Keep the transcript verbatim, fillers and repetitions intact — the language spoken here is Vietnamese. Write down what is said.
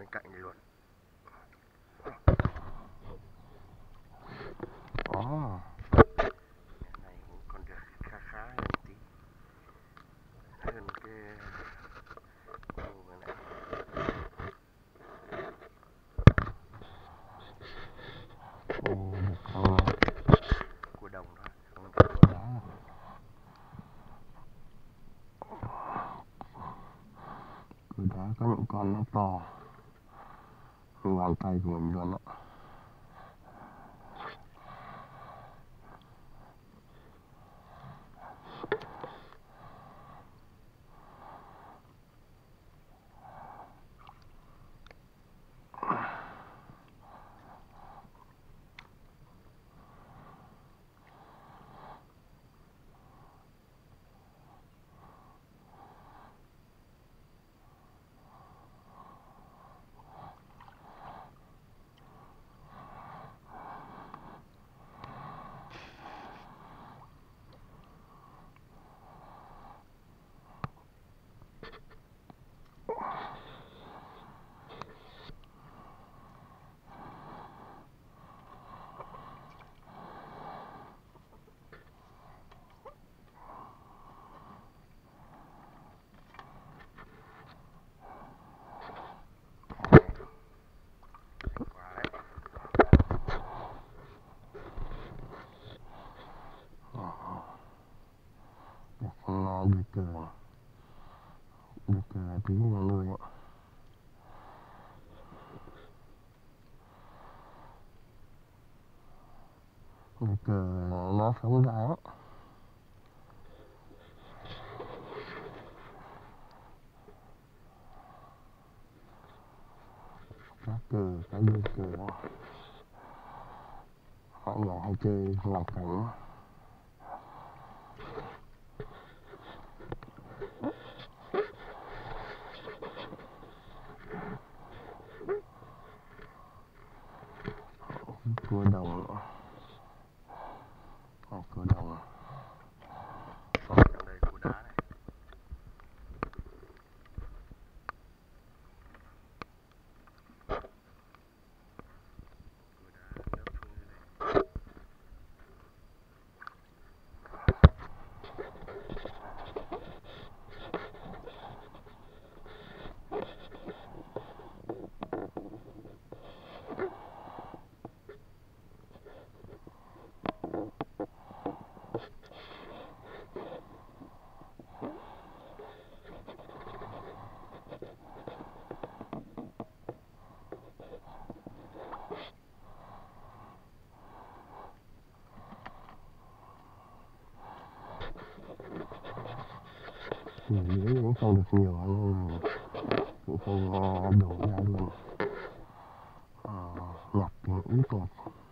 bên cạnh này luôn. Ồ. Cái này cũng còn được khá khá hơn tí, hơn cái ô vừa nãy. Ồ, một con Cua đồng đó, không cua phải đá. Cua đá có những con nó to như bàn tay của mình luôn á. Con đi cờ đi cờ tí mà nuôi ạ. Đi cờ nó sống ra á. Cá cờ, cá đi cờ họ nhỏ hay chơi làm cảnh. Cua đồng nữa. Ồ, cua đồng trong đây cua đá này. Cua đá nước phương này. Nhiều lưới cũng không được nhiều nên cũng không đổ ra luôn. À, nhặt những ít một